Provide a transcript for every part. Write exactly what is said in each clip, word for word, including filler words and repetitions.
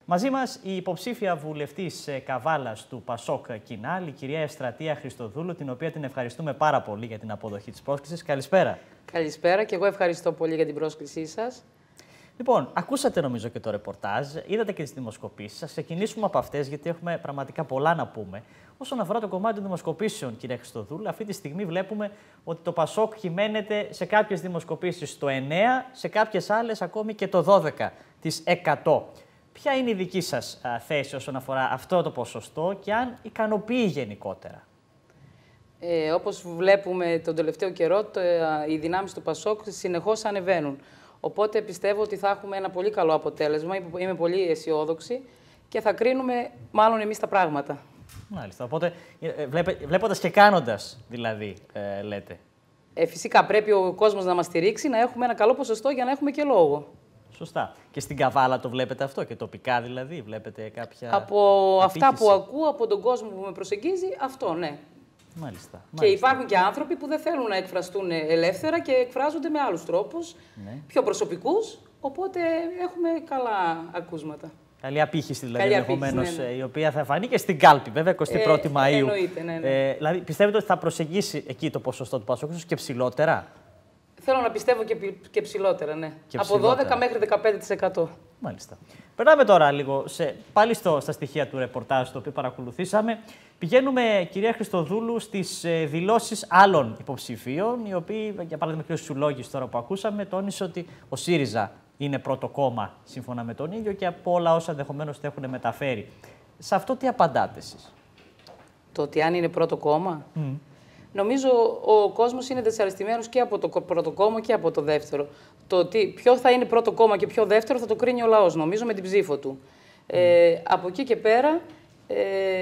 Μαζί μας η υποψήφια βουλευτής Καβάλας του Πασόκ Κινάλ, η κυρία Ευστρατεία Χριστοδούλου, την οποία την ευχαριστούμε πάρα πολύ για την αποδοχή της πρόσκλησης. Καλησπέρα. Καλησπέρα και εγώ ευχαριστώ πολύ για την πρόσκλησή σας. Λοιπόν, ακούσατε νομίζω και το ρεπορτάζ, είδατε και τις δημοσκοπήσεις. Ας ξεκινήσουμε από αυτές, γιατί έχουμε πραγματικά πολλά να πούμε. Όσον αφορά το κομμάτι των δημοσκοπήσεων, κυρία Χριστοδούλου, αυτή τη στιγμή βλέπουμε ότι το Πασόκ κυμαίνεται σε κάποιες δημοσκοπήσεις στο εννέα, σε κάποιες άλλες ακόμη και το δώδεκα τοις εκατό. Ποια είναι η δική σας α, θέση όσον αφορά αυτό το ποσοστό και αν ικανοποιεί γενικότερα? Ε, όπως βλέπουμε τον τελευταίο καιρό, το, ε, οι δυνάμεις του Πασόκ συνεχώς ανεβαίνουν. Οπότε πιστεύω ότι θα έχουμε ένα πολύ καλό αποτέλεσμα. Είμαι πολύ αισιόδοξη και θα κρίνουμε μάλλον εμείς τα πράγματα. Μάλιστα. Οπότε βλέποντας και κάνοντας, δηλαδή, ε, λέτε. Ε, φυσικά πρέπει ο κόσμος να μας στηρίξει, να έχουμε ένα καλό ποσοστό για να έχουμε και λόγο. Σωστά. Και στην Καβάλα το βλέπετε αυτό και τοπικά δηλαδή, βλέπετε κάποια Από απήχηση? αυτά που ακούω, από τον κόσμο που με προσεγγίζει, αυτό ναι. Μάλιστα. Και μάλιστα. υπάρχουν και άνθρωποι που δεν θέλουν να εκφραστούν ελεύθερα και εκφράζονται με άλλους τρόπους, ναι. πιο προσωπικούς, οπότε έχουμε καλά ακούσματα. Καλή απήχηση δηλαδή, ενδεχομένως, ναι, ναι. η οποία θα φανεί και στην κάλπη, βέβαια, εικοστή πρώτη Μαΐου. Εννοείται, ναι, ναι. Ε, δηλαδή, πιστεύετε ότι θα προσεγγίσει εκεί το ποσοστό του Πασόκ και ψηλότερα? Θέλω να πιστεύω και, και ψηλότερα, ναι. Και από ψηλότερα. δώδεκα μέχρι δεκαπέντε τοις εκατό. Μάλιστα. Περνάμε τώρα λίγο σε, πάλι στο, στα στοιχεία του ρεπορτάζ, το οποίο παρακολουθήσαμε. Πηγαίνουμε, κυρία Χριστοδούλου, στις ε, δηλώσεις άλλων υποψηφίων, οι οποίοι, για παράδειγμα, ο κ. Σουλόγης, τώρα που ακούσαμε, τόνισε ότι ο ΣΥΡΙΖΑ είναι πρώτο κόμμα, σύμφωνα με τον ίδιο, και από όλα όσα ενδεχομένως το έχουν μεταφέρει. Σε αυτό τι απαντάτε εσείς? Το ότι αν είναι πρώτο κόμμα. Mm. Νομίζω ο κόσμος είναι δυσαρεστημένος και από το πρώτο κόμμα και από το δεύτερο. Το ότι ποιο θα είναι πρώτο κόμμα και ποιο δεύτερο θα το κρίνει ο λαός, νομίζω, με την ψήφο του. Mm. Ε, από εκεί και πέρα, ε,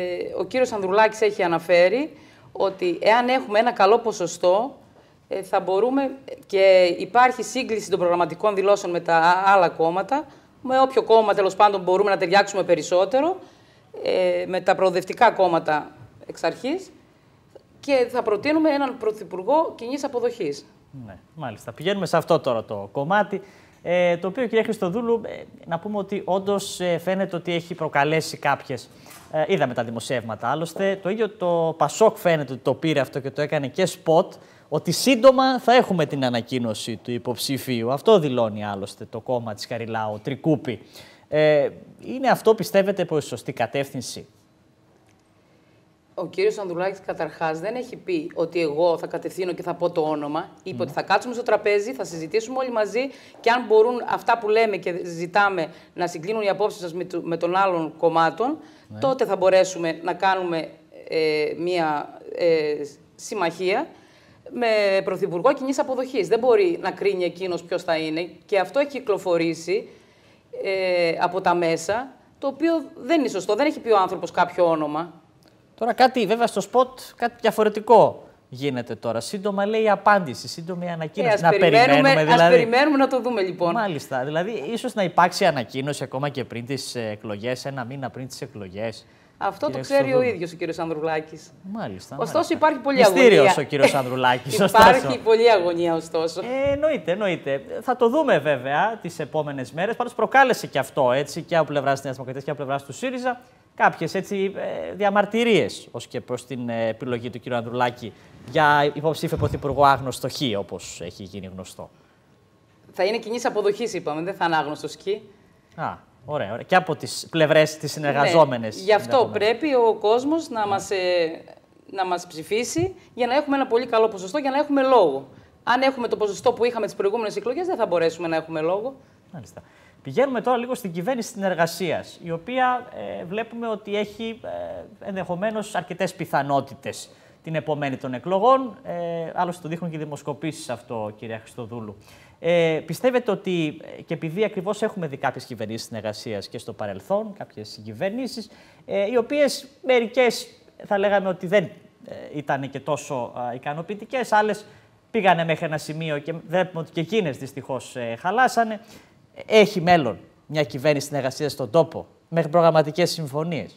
ο κύριος Ανδρουλάκης έχει αναφέρει ότι εάν έχουμε ένα καλό ποσοστό, ε, θα μπορούμε, και υπάρχει σύγκληση των προγραμματικών δηλώσεων με τα άλλα κόμματα, με όποιο κόμμα τέλος πάντων μπορούμε να ταιριάξουμε περισσότερο, ε, με τα προοδευτικά κόμματα εξ αρχής, και θα προτείνουμε έναν πρωθυπουργό κοινής αποδοχής. Ναι, μάλιστα. Πηγαίνουμε σε αυτό τώρα το κομμάτι, ε, το οποίο, κυρία Χριστοδούλου, ε, να πούμε ότι όντως ε, φαίνεται ότι έχει προκαλέσει κάποιες. Ε, είδαμε τα δημοσιεύματα άλλωστε. Το ίδιο το Πασόκ φαίνεται ότι το πήρε αυτό και το έκανε και σποτ, ότι σύντομα θα έχουμε την ανακοίνωση του υποψηφίου. Αυτό δηλώνει άλλωστε το κόμμα της Χαριλάου, Τρικούπη. Ε, είναι αυτό, πιστεύετε, προς σωστή κατεύθυνση? Ο κύριος Ανδρουλάκης καταρχάς δεν έχει πει ότι εγώ θα κατευθύνω και θα πω το όνομα. Είπε mm. ότι θα κάτσουμε στο τραπέζι, θα συζητήσουμε όλοι μαζί και αν μπορούν αυτά που λέμε και ζητάμε να συγκλίνουν οι απόψεις σας με, το, με των άλλων κομμάτων, mm. τότε θα μπορέσουμε να κάνουμε ε, μία ε, συμμαχία με πρωθυπουργό κοινής αποδοχής. Δεν μπορεί να κρίνει εκείνος ποιος θα είναι, και αυτό έχει κυκλοφορήσει ε, από τα μέσα, το οποίο δεν είναι σωστό. Δεν έχει πει ο άνθρωπος κάποιο όνομα. Τώρα κάτι, βέβαια, στο σποτ κάτι διαφορετικό γίνεται τώρα. Σύντομα λέει η απάντηση, σύντομη ανακοίνωση. Ε, να περιμένουμε, περιμένουμε δηλαδή. Ας περιμένουμε να το δούμε, λοιπόν. Μάλιστα. Δηλαδή, ίσως να υπάρξει ανακοίνωση ακόμα και πριν τις εκλογές, ένα μήνα πριν τις εκλογές. Αυτό το ξέρει ο ίδιος ο κύριος Ανδρουλάκης. Μάλιστα. Ωστόσο, μάλιστα. υπάρχει πολλή Μυστήριος αγωνία. ο κύριος Ανδρουλάκης. Υπάρχει πολλή αγωνία, ωστόσο. Ε, εννοείται, εννοείται. Θα το δούμε βέβαια τις επόμενες μέρες. Πάντως προκάλεσε και αυτό, έτσι, και από πλευράς της Νέας Δημοκρατίας και από πλευράς του ΣΥΡΙΖΑ, κάποιες έτσι διαμαρτυρίες ως και προς την επιλογή του κ. Ανδρουλάκη για υποψήφιο πρωθυπουργό άγνωστο χ, όπως έχει γίνει γνωστό. Θα είναι κοινής αποδοχής, είπαμε, δεν θα είναι άγνωστος χ. Α, ωραία, ωραία. Και από τις πλευρές τις συνεργαζόμενες. Ναι, γι' αυτό πρέπει ο κόσμος να, ναι. μας, ε, να μας ψηφίσει για να έχουμε ένα πολύ καλό ποσοστό, για να έχουμε λόγο. Αν έχουμε το ποσοστό που είχαμε τις προηγούμενες εκλογές, δεν θα μπορέσουμε να έχουμε λόγο. Μάλιστα. Πηγαίνουμε τώρα λίγο στην κυβέρνηση συνεργασίας, η οποία ε, βλέπουμε ότι έχει ε, ενδεχομένως αρκετές πιθανότητες την επομένη των εκλογών. Ε, άλλωστε το δείχνουν και οι δημοσκοπήσεις αυτό, κυρία Χριστοδούλου. Ε, πιστεύετε ότι, και επειδή ακριβώς έχουμε δει κάποιες κυβερνήσεις συνεργασίας και στο παρελθόν, κάποιες κυβερνήσεις, ε, οι οποίες μερικές θα λέγαμε ότι δεν ε, ήταν και τόσο ε, ικανοποιητικές, άλλες πήγανε μέχρι ένα σημείο και βλέπουμε ότι και εκείνες δυστυχώς ε, χαλάσανε. Έχει μέλλον μια κυβέρνηση συνεργασίας στον τόπο, μέχρι προγραμματικές συμφωνίες?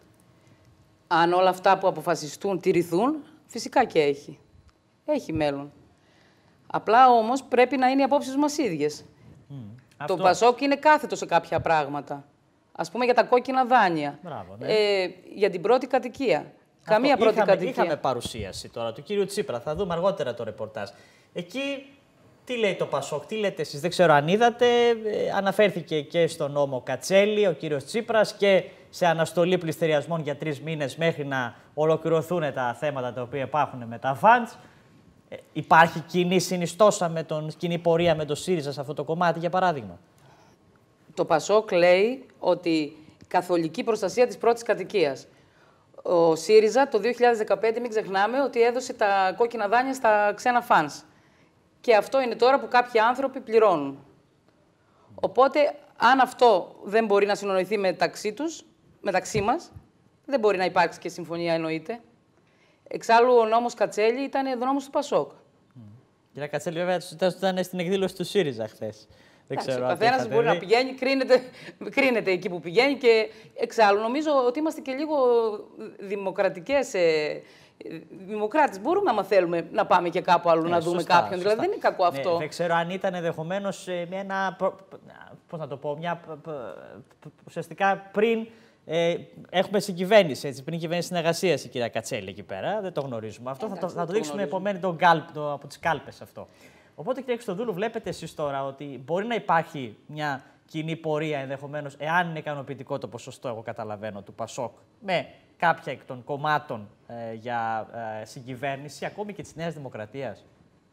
Αν όλα αυτά που αποφασιστούν τηρηθούν, φυσικά και έχει. Έχει μέλλον. Απλά όμως πρέπει να είναι οι απόψεις μας ίδιες. Mm. Το Αυτό... Πασόκ είναι κάθετο σε κάποια πράγματα. Ας πούμε για τα κόκκινα δάνεια. Μπράβο, ναι. ε, για την πρώτη κατοικία. Αυτό, Καμία πρώτη είχαμε, κατοικία. Είχαμε παρουσίαση τώρα του κύριου Τσίπρα. Θα δούμε αργότερα το ρεπορτάζ. Εκεί τι λέει το Πασόκ, τι λέτε εσείς, δεν ξέρω αν είδατε. Ε, αναφέρθηκε και στον νόμο Κατσέλη ο κύριος Τσίπρας και σε αναστολή πληστηριασμών για τρεις μήνες μέχρι να ολοκληρωθούν τα θέματα τα οποία υπάρχουν με τα φαντς. Ε, υπάρχει κοινή συνιστόσα με τον, κοινή πορεία με τον ΣΥΡΙΖΑ σε αυτό το κομμάτι, για παράδειγμα? Το Πασόκ λέει ότι καθολική προστασία της πρώτης κατοικίας. Ο ΣΥΡΙΖΑ το δύο χιλιάδες δεκαπέντε, μην ξεχνάμε, ότι έδωσε τα κόκκινα δάνεια στα ξένα φανς. Και αυτό είναι τώρα που κάποιοι άνθρωποι πληρώνουν. Οπότε, αν αυτό δεν μπορεί να συνονοηθεί μεταξύ τους, μεταξύ μας, δεν μπορεί να υπάρξει και συμφωνία, εννοείται. Εξάλλου, ο νόμος Κατσέλη ήταν ο νόμος του Πασόκ. Mm. Κυρία Κατσέλη, βέβαια, ήταν στην εκδήλωση του ΣΥΡΙΖΑ χθες. Δεν ξέρω, ο καθένας μπορεί να πηγαίνει, κρίνεται, κρίνεται εκεί που πηγαίνει και εξάλλου νομίζω ότι είμαστε και λίγο δημοκρατικές ε, δημοκράτες. Μπορούμε, άμα θέλουμε, να πάμε και κάπου αλλού, ε, να δούμε σωστά, κάποιον. Σωστά. Δηλαδή δεν είναι κακό αυτό. Ναι, δεν ξέρω αν ήταν ενδεχομένως ένα. Πώς να το πω, μια. Ουσιαστικά πριν. Ε, έχουμε συγκυβέρνηση, έτσι, πριν κυβέρνηση συνεργασία η κυρία Κατσέλη εκεί πέρα. Δεν το γνωρίζουμε αυτό. Εντάξει, θα το, θα το δείξουμε επομένω τον κάλπ, το, από τις κάλπες αυτό. Οπότε, κύριε Χριστοδούλου, βλέπετε εσείς τώρα ότι μπορεί να υπάρχει μια κοινή πορεία ενδεχομένως, εάν είναι ικανοποιητικό το ποσοστό, εγώ καταλαβαίνω, του Πασόκ, με κάποια εκ των κομμάτων ε, για ε, συγκυβέρνηση, ακόμη και της Νέας Δημοκρατίας.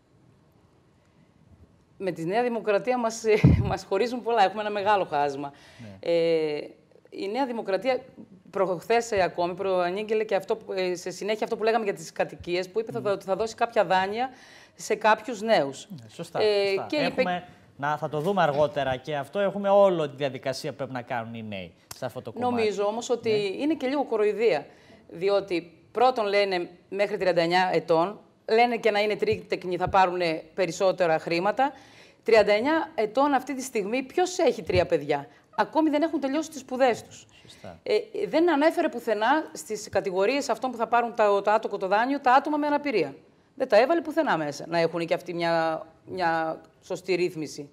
Με τη Νέα Δημοκρατία μας, μας χωρίζουν πολλά. Έχουμε ένα μεγάλο χάσμα. Ναι. Ε, η Νέα Δημοκρατία προχθές ακόμη προανήγγειλε και αυτό, σε συνέχεια αυτό που λέγαμε για τις κατοικίες, που είπε mm. ότι θα δώσει κάποια δάνεια σε κάποιους νέους. Ναι, σωστά. Ε, σωστά. Και έχουμε, είπε... να, θα το δούμε αργότερα και αυτό έχουμε όλη τη διαδικασία που πρέπει να κάνουν οι νέοι σε αυτό το κομμάτι. Νομίζω όμως ότι ναι. είναι και λίγο κοροϊδία. Διότι πρώτον λένε μέχρι τριάντα εννιά ετών, λένε και να είναι τρίτεκνοι θα πάρουν περισσότερα χρήματα. τριάντα εννιά ετών αυτή τη στιγμή ποιος έχει τρία παιδιά? Ακόμη δεν έχουν τελειώσει τις σπουδές τους. Ε, δεν ανέφερε πουθενά στις κατηγορίες αυτών που θα πάρουν το, το άτομο το δάνειο τα άτομα με αναπηρία. Δεν τα έβαλε πουθενά μέσα να έχουν και αυτή μια, μια σωστή ρύθμιση.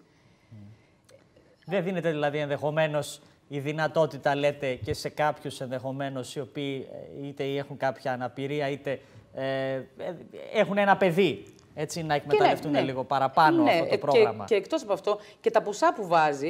Δεν δίνεται δηλαδή ενδεχομένως η δυνατότητα, λέτε, και σε κάποιους ενδεχομένως οι οποίοι είτε έχουν κάποια αναπηρία είτε ε, έχουν ένα παιδί. Έτσι, να εκμεταλλευτούν ναι, ναι. λίγο παραπάνω ναι, αυτό το πρόγραμμα. Και, και εκτός από αυτό, και τα ποσά που βάζει,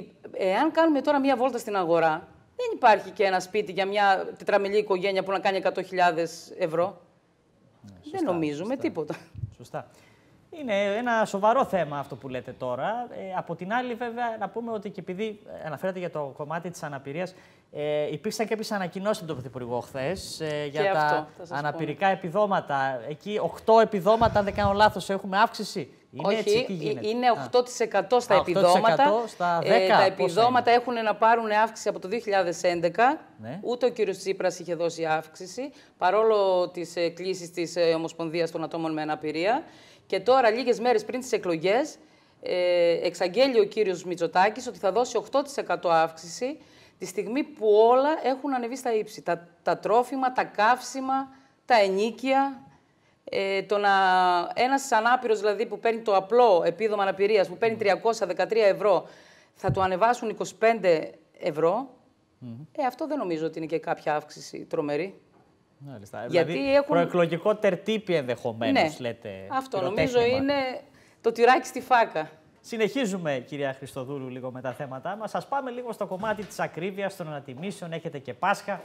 εάν κάνουμε τώρα μία βόλτα στην αγορά, δεν υπάρχει και ένα σπίτι για μια τετραμελή οικογένεια που να κάνει εκατό χιλιάδες ευρώ. Ναι, σωστά, δεν νομίζουμε σωστά. τίποτα. Σωστά. Είναι ένα σοβαρό θέμα αυτό που λέτε τώρα. Ε, από την άλλη, βέβαια, να πούμε ότι και επειδή αναφέρατε για το κομμάτι της αναπηρίας, ε, υπήρξαν κάποιες ανακοινώσεις από τον Πρωθυπουργό χθες ε, για τα αυτό, αναπηρικά πούμε. επιδόματα. Εκεί οκτώ επιδόματα, αν δεν κάνω λάθος, έχουμε αύξηση. Είναι Όχι, έτσι, τι γίνεται? Είναι οκτώ τοις εκατό στα Α, επιδόματα. οκτώ τοις εκατό στα δέκα, ε, τα επιδόματα έχουν να πάρουν αύξηση από το δύο χιλιάδες έντεκα. Ναι. Ούτε ο κύριος Τσίπρας είχε δώσει αύξηση, παρόλο τις ε, κλήσεις της ε, Ομοσπονδίας των Ατόμων με Αναπηρία. Και τώρα, λίγες μέρες πριν τις εκλογές, ε, εξαγγέλει ο κύριος Μητσοτάκης ότι θα δώσει οκτώ τοις εκατό αύξηση τη στιγμή που όλα έχουν ανεβεί στα ύψη. Τα, τα τρόφιμα, τα καύσιμα, τα ενοίκια. Ε, το να, ένας ανάπηρος δηλαδή που παίρνει το απλό επίδομα αναπηρίας, που παίρνει τριακόσια δεκατρία ευρώ, θα του ανεβάσουν είκοσι πέντε ευρώ. Mm-hmm. Ε, αυτό δεν νομίζω ότι είναι και κάποια αύξηση τρομερή. Μάλιστα. Γιατί δηλαδή, έχουν... προεκλογικό τερτύπι ενδεχομένως, ναι, λέτε. Αυτό νομίζω είναι το τυράκι στη φάκα. Συνεχίζουμε, κυρία Χριστοδούλου, λίγο με τα θέματά μας. Ας πάμε λίγο στο κομμάτι της ακρίβειας, των ανατιμήσεων. Έχετε και Πάσχα.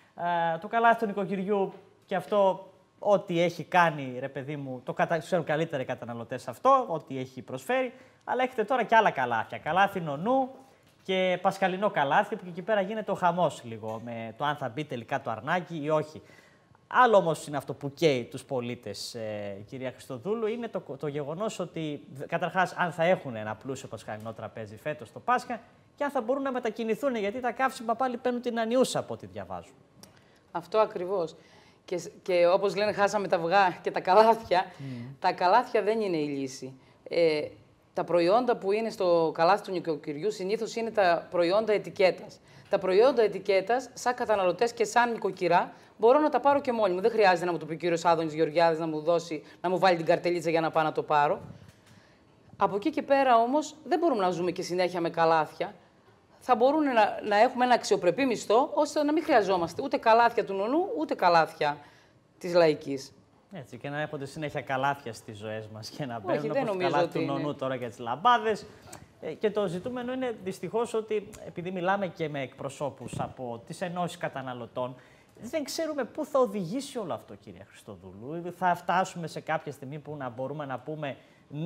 Ε, το καλάθι του νοικοκυριού και αυτό, ό,τι έχει κάνει, ρε παιδί μου, το κατα... ξέρουν καλύτερα οι καταναλωτές αυτό, ό,τι έχει προσφέρει. Αλλά έχετε τώρα και άλλα καλάθια. Καλάθι νονού και πασχαλινό καλάθι, που εκεί πέρα γίνεται ο χαμός λίγο, με το αν θα μπει τελικά το αρνάκι ή όχι. Άλλο όμως είναι αυτό που καίει τους πολίτες, ε, κυρία Χριστοδούλου, είναι το, το γεγονός ότι, καταρχάς, αν θα έχουν ένα πλούσιο πασχαλινό τραπέζι φέτος το Πάσχα και αν θα μπορούν να μετακινηθούν, γιατί τα καύσιμα πάλι παίρνουν την ανιούσα από ό,τι διαβάζουν. Αυτό ακριβώς. Και, και όπως λένε, χάσαμε τα αυγά και τα καλάθια. Mm. Τα καλάθια δεν είναι η λύση. Ε, τα προϊόντα που είναι στο καλάθι του νοικοκυριού συνήθως είναι τα προϊόντα ετικέτας. Τα προϊόντα ετικέτας, σαν καταναλωτές και σαν νοικοκυρά, μπορώ να τα πάρω και μόνη μου. Δεν χρειάζεται να μου το πει ο κύριος Άδωνης Γεωργιάδης να μου δώσει, να μου βάλει την καρτελίτσα για να πάω να το πάρω. Από εκεί και πέρα όμως δεν μπορούμε να ζούμε και συνέχεια με καλάθια. θα μπορούν να, να έχουμε ένα αξιοπρεπή μισθό, ώστε να μην χρειαζόμαστε ούτε καλάθια του νονού, ούτε καλάθια της λαϊκής. Έτσι, και να έχονται συνέχεια καλάθια στις ζωές μας και να μπαίνουν όπως όπως καλάθι του είναι. νονού τώρα για τις λαμπάδες. Και το ζητούμενο είναι δυστυχώς ότι, επειδή μιλάμε και με εκπροσώπους από τις ενώσεις καταναλωτών, δεν ξέρουμε πού θα οδηγήσει όλο αυτό, κύριε Χριστοδούλου. Θα φτάσουμε σε κάποια στιγμή που να μπορούμε να πούμε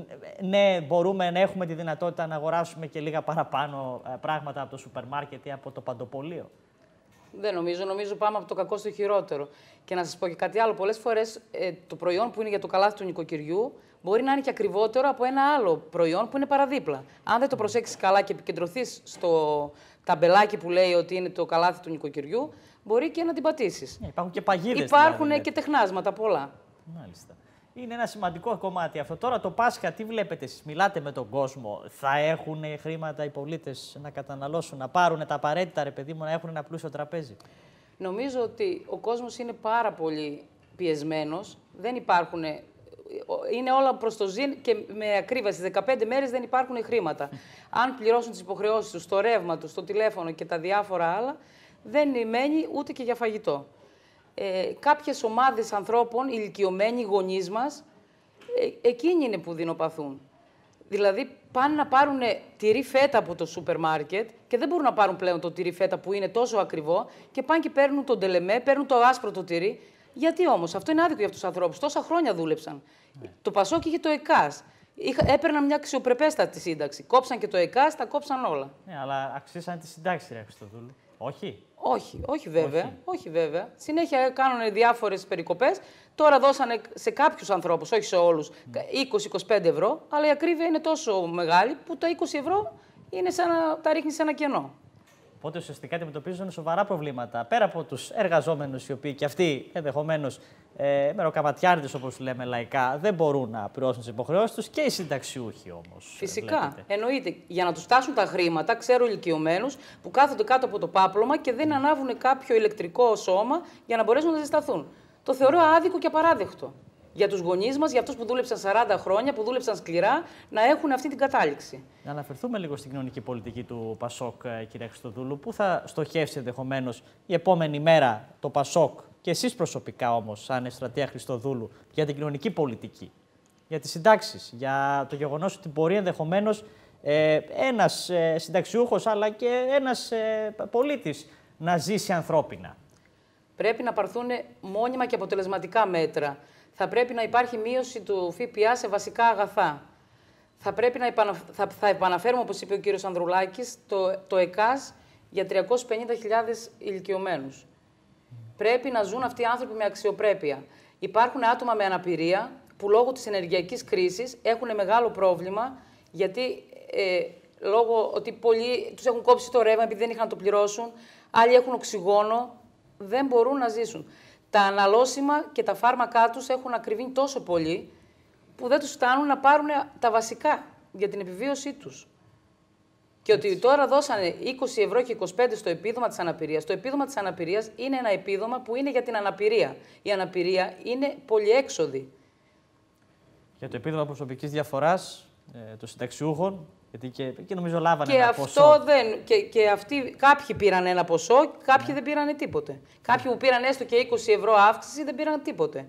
ναι, μπορούμε να έχουμε τη δυνατότητα να αγοράσουμε και λίγα παραπάνω πράγματα από το σούπερ μάρκετ ή από το παντοπωλείο. Δεν νομίζω. Νομίζω πάμε από το κακό στο χειρότερο. Και να σας πω και κάτι άλλο. Πολλές φορές ε, το προϊόν που είναι για το καλάθι του νοικοκυριού μπορεί να είναι και ακριβότερο από ένα άλλο προϊόν που είναι παραδίπλα. Αν δεν το προσέξεις καλά και επικεντρωθείς στο ταμπελάκι που λέει ότι είναι το καλάθι του νοικοκυριού, μπορεί και να την πατήσεις. Yeah, υπάρχουν και παγίδες. Υπάρχουν δηλαδή, και τεχνάσματα πολλά. Μάλιστα. Είναι ένα σημαντικό κομμάτι αυτό. Τώρα το Πάσχα, τι βλέπετε εσείς, μιλάτε με τον κόσμο, θα έχουν χρήματα οι πολίτες να καταναλώσουν, να πάρουν τα απαραίτητα, ρε παιδί μου, να έχουν ένα πλούσιο τραπέζι? Νομίζω ότι ο κόσμος είναι πάρα πολύ πιεσμένος. Δεν υπάρχουν, είναι όλα προς το ζήν και με ακρίβεια. Στις δεκαπέντε μέρες δεν υπάρχουν χρήματα. Αν πληρώσουν τις υποχρεώσεις τους, το ρεύμα τους, το τηλέφωνο και τα διάφορα άλλα, δεν μένει ούτε και για φαγητό. Ε, κάποιες ομάδες ανθρώπων, ηλικιωμένοι, γονείς μας, ε, εκείνοι είναι που δεινοπαθούν. Δηλαδή, πάνε να πάρουν τυρί φέτα από το σούπερ μάρκετ και δεν μπορούν να πάρουν πλέον το τυρί φέτα που είναι τόσο ακριβό και πάνε και παίρνουν τον τελεμέ, παίρνουν το άσπρο το τυρί. Γιατί όμως, αυτό είναι άδικο για αυτούς τους ανθρώπους. Τόσα χρόνια δούλεψαν. Ναι. Το Πασόκ είχε το ΕΚΑΣ. Είχα, έπαιρναν μια αξιοπρεπέστατη σύνταξη. Κόψαν και το ΕΚΑΣ, τα κόψαν όλα. Ναι, αλλά αξίσαν τη σύνταξη, ρε Χριστοδούλου. Όχι. Όχι, όχι βέβαια. Όχι. όχι βέβαια. Συνέχεια κάνουν διάφορες περικοπές. Τώρα δώσανε σε κάποιους ανθρώπους, όχι σε όλους, είκοσι με είκοσι πέντε ευρώ, αλλά η ακρίβεια είναι τόσο μεγάλη που τα είκοσι ευρώ είναι σαν να τα ρίχνει σε ένα κενό. Οπότε ουσιαστικά αντιμετωπίζουν σοβαρά προβλήματα. Πέρα από τους εργαζόμενους, οι οποίοι και αυτοί ενδεχομένως ε, μεροκαματιάριδες, όπως λέμε λαϊκά, δεν μπορούν να πληρώσουν τις υποχρεώσεις τους, και οι συνταξιούχοι όμως. Φυσικά. Βλέπετε. Εννοείται. Για να τους φτάσουν τα χρήματα, ξέρω ηλικιωμένους που κάθονται κάτω από το πάπλωμα και δεν ανάβουν κάποιο ηλεκτρικό σώμα για να μπορέσουν να ζεσταθούν. Το θεωρώ άδικο και απαράδεκτο. Για τους γονείς μας, για αυτούς που δούλεψαν σαράντα χρόνια, που δούλεψαν σκληρά, να έχουν αυτή την κατάληξη. Να αναφερθούμε λίγο στην κοινωνική πολιτική του Πασόκ, κυρία Χριστοδούλου. Πού θα στοχεύσει ενδεχομένως η επόμενη μέρα το Πασόκ, και εσείς προσωπικά όμως, σαν Ευστρατεία Χριστοδούλου, για την κοινωνική πολιτική, για τις συντάξεις, για το γεγονός ότι μπορεί ενδεχομένως ε, ένας ε, συνταξιούχος αλλά και ένας ε, πολίτης να ζήσει ανθρώπινα? Πρέπει να πάρθουν μόνιμα και αποτελεσματικά μέτρα. Θα πρέπει να υπάρχει μείωση του ΦΠΑ σε βασικά αγαθά. Θα πρέπει να επανα... θα... θα επαναφέρουμε, όπως είπε ο κύριος Ανδρουλάκης, το, το ΕΚΑΣ για τριακόσιες πενήντα χιλιάδες ηλικιωμένους. Mm. Πρέπει να ζουν αυτοί οι άνθρωποι με αξιοπρέπεια. Υπάρχουν άτομα με αναπηρία που λόγω της ενεργειακής κρίσης έχουν μεγάλο πρόβλημα, γιατί ε, λόγω ότι πολλοί τους έχουν κόψει το ρεύμα επειδή δεν είχαν να το πληρώσουν, άλλοι έχουν οξυγόνο, δεν μπορούν να ζήσουν. Τα αναλώσιμα και τα φάρμακά τους έχουν ακριβήνει τόσο πολύ που δεν τους φτάνουν να πάρουν τα βασικά για την επιβίωσή τους. Και ότι τώρα δώσανε είκοσι ευρώ και είκοσι πέντε στο επίδομα της αναπηρίας. Το επίδομα της αναπηρίας είναι ένα επίδομα που είναι για την αναπηρία. Η αναπηρία είναι πολυέξοδη. Για το επίδομα προσωπικής διαφοράς ε, των συνταξιούχων, γιατί και, και νομίζω λάβανε και ένα αυτό ποσό. Δεν, και, και αυτοί, κάποιοι πήραν ένα ποσό, κάποιοι ναι. δεν πήραν τίποτε. Κάποιοι που πήραν έστω και είκοσι ευρώ αύξηση δεν πήραν τίποτε.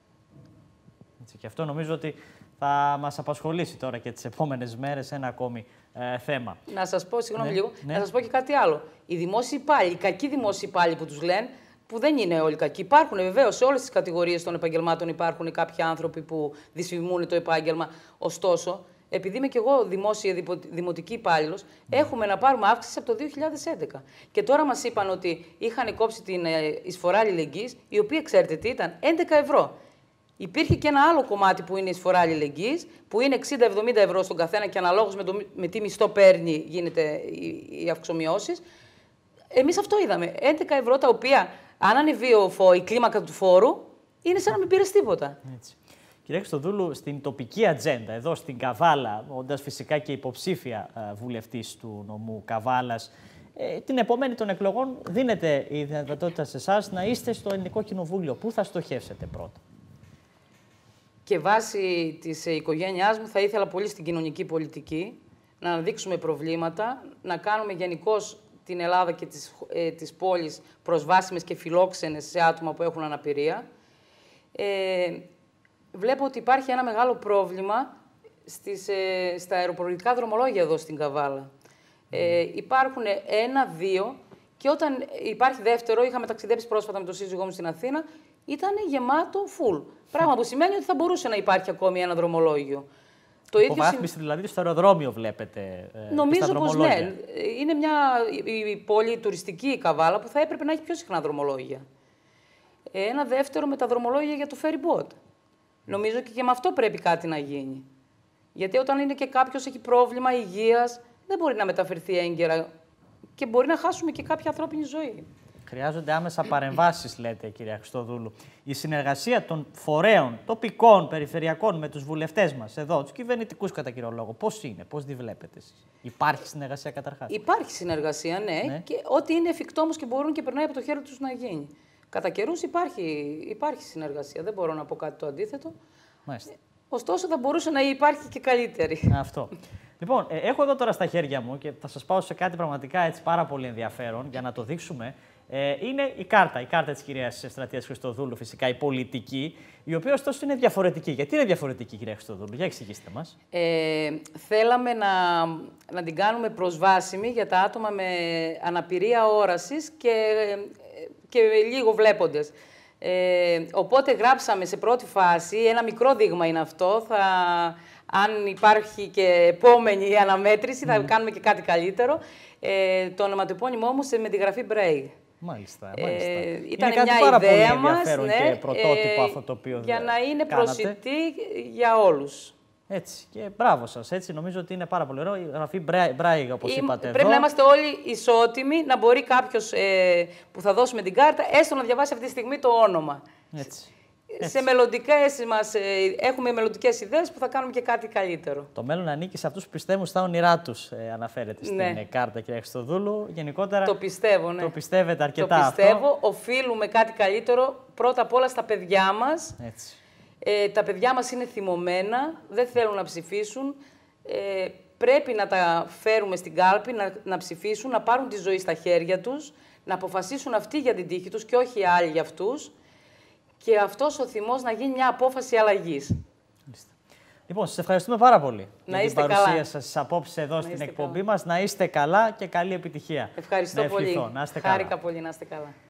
Έτσι, και αυτό νομίζω ότι θα μας απασχολήσει τώρα και τις επόμενες μέρες ένα ακόμη ε, θέμα. Να σας πω, συγγνώμη ναι, λίγο, ναι. να σας πω και κάτι άλλο. Οι δημόσιοι υπάλληλοι, οι κακοί δημόσιοι υπάλληλοι που τους λένε, που δεν είναι όλοι κακοί. Υπάρχουν βεβαίως σε όλες τις κατηγορίες των επαγγελμάτων υπάρχουν κάποιοι άνθρωποι που δυσφημούν το επάγγελμα. Ωστόσο, επειδή είμαι και εγώ δημόσια δημοτική υπάλληλος, mm. έχουμε να πάρουμε αύξηση από το δύο χιλιάδες έντεκα. Και τώρα μας είπαν ότι είχαν κόψει την εισφορά αλληλεγγύης, η οποία ξέρετε τι ήταν, έντεκα ευρώ. Υπήρχε και ένα άλλο κομμάτι που είναι η εισφορά αλληλεγγύης, που είναι εξήντα με εβδομήντα ευρώ στον καθένα και αναλόγως με, το, με τι μισθό παίρνει γίνεται οι, οι αυξομοιώσεις. Εμείς αυτό είδαμε. έντεκα ευρώ τα οποία, αν ανεβεί ο, η κλίμακα του φόρου, είναι σαν να μην πήρες τίποτα. Έτσι. Κύριε Χριστοδούλου, στην τοπική ατζέντα, εδώ στην Καβάλα, όντας φυσικά και υποψήφια βουλευτής του νομού Καβάλας, ε, την επόμενη των εκλογών δίνεται η δυνατότητα σε εσάς να είστε στο Ελληνικό Κοινοβούλιο. Πού θα στοχεύσετε πρώτα? Και βάσει της οικογένειάς μου θα ήθελα πολύ στην κοινωνική πολιτική. να αναδείξουμε προβλήματα, να κάνουμε γενικώς την Ελλάδα και τις, ε, τις πόλεις προσβάσιμες και φιλόξενες σε άτομα που έχουν αναπηρία. Ε, βλέπω ότι υπάρχει ένα μεγάλο πρόβλημα στις, ε, στα αεροπορικά δρομολόγια εδώ στην Καβάλα. Ε, υπάρχουν ένα, δύο και όταν υπάρχει δεύτερο, είχαμε ταξιδέψει πρόσφατα με τον σύζυγό μου στην Αθήνα, ήταν γεμάτο full. Πράγμα που σημαίνει ότι θα μπορούσε να υπάρχει ακόμη ένα δρομολόγιο. Το Υποβάθμιση συ... δηλαδή στο αεροδρόμιο βλέπετε. Ε, Νομίζω πως ναι. Είναι μια η πόλη τουριστική η Καβάλα που θα έπρεπε να έχει πιο συχνά δρομολόγια. Ένα δεύτερο με τα δρομολόγια για το ferry boat. Mm. Νομίζω και, και με αυτό πρέπει κάτι να γίνει. Γιατί όταν είναι και κάποιος έχει πρόβλημα υγείας, δεν μπορεί να μεταφερθεί έγκαιρα και μπορεί να χάσουμε και κάποια ανθρώπινη ζωή. Χρειάζονται άμεσα παρεμβάσεις, λέτε, κυρία Χριστοδούλου. Η συνεργασία των φορέων, τοπικών, περιφερειακών, με τους βουλευτές μας εδώ, τους κυβερνητικούς κατά κύριο λόγο, πώς είναι, πώς τη βλέπετε εσείς? Υπάρχει συνεργασία καταρχάς? Υπάρχει συνεργασία, ναι, ναι. Και ό,τι είναι εφικτό όμως και μπορούν και περνάει από το χέρι τους να γίνει. Κατά καιρούς υπάρχει, υπάρχει συνεργασία, δεν μπορώ να πω κάτι το αντίθετο. Μάλιστα. Ωστόσο, θα μπορούσε να υπάρχει και καλύτερη. Αυτό. Λοιπόν, ε, έχω εδώ τώρα στα χέρια μου και θα σας πάω σε κάτι πραγματικά έτσι πάρα πολύ ενδιαφέρον για να το δείξουμε. Ε, είναι η κάρτα, η κάρτα της κυρίας Ευστρατείας Χριστοδούλου, φυσικά η πολιτική, η οποία ωστόσο είναι διαφορετική. Γιατί είναι διαφορετική, κυρία Χριστοδούλου, για εξηγήστε μας. Ε, θέλαμε να, να την κάνουμε προσβάσιμη για τα άτομα με αναπηρία όρασης και, και λίγο βλέποντες. Ε, οπότε γράψαμε σε πρώτη φάση, ένα μικρό δείγμα είναι αυτό, θα, αν υπάρχει και επόμενη αναμέτρηση θα mm. κάνουμε και κάτι καλύτερο, ε, το ονοματεπώνυμό μου με τη γραφή Braille. Μάλιστα, μάλιστα. Ε, ήταν είναι μια κάτι πάρα ιδέα πολύ ενδιαφέρον μας, ναι, και πρωτότυπο ε, αυτό το οποίο για να είναι κάνατε. προσιτή για όλους. Έτσι, και μπράβο σας. Έτσι, νομίζω ότι είναι πάρα πολύ ωραίο. Η γραφή Braille, όπως Είμαι, είπατε πρέπει εδώ. να είμαστε όλοι ισότιμοι, να μπορεί κάποιος ε, που θα δώσουμε την κάρτα, έστω να διαβάσει αυτή τη στιγμή το όνομα. Έτσι. Έτσι. Σε μελλοντικές μας, ε, έχουμε μελλοντικές ιδέες που θα κάνουμε και κάτι καλύτερο. Το μέλλον ανήκει σε αυτούς που πιστεύουν στα όνειρά τους, ε, αναφέρεται στην ναι. κάρτα, κυρία Χριστοδούλου. Γενικότερα. Το πιστεύω, ναι. Το πιστεύετε αρκετά. Το πιστεύω. Αυτό. Οφείλουμε κάτι καλύτερο πρώτα απ' όλα στα παιδιά μας. Έτσι. Ε, τα παιδιά μας είναι θυμωμένα, δεν θέλουν να ψηφίσουν. Ε, πρέπει να τα φέρουμε στην κάλπη, να, να ψηφίσουν, να πάρουν τη ζωή στα χέρια τους, να αποφασίσουν αυτοί για την τύχη τους και όχι οι άλλοι για αυτούς. Και αυτός ο θυμός να γίνει μια απόφαση αλλαγής. Λοιπόν, σας ευχαριστούμε πάρα πολύ να για είστε την παρουσία καλά. σας απόψε εδώ να στην εκπομπή καλά. μας. Να είστε καλά και καλή επιτυχία. Ευχαριστώ πολύ. Να είστε Χάρηκα καλά. πολύ, να είστε καλά.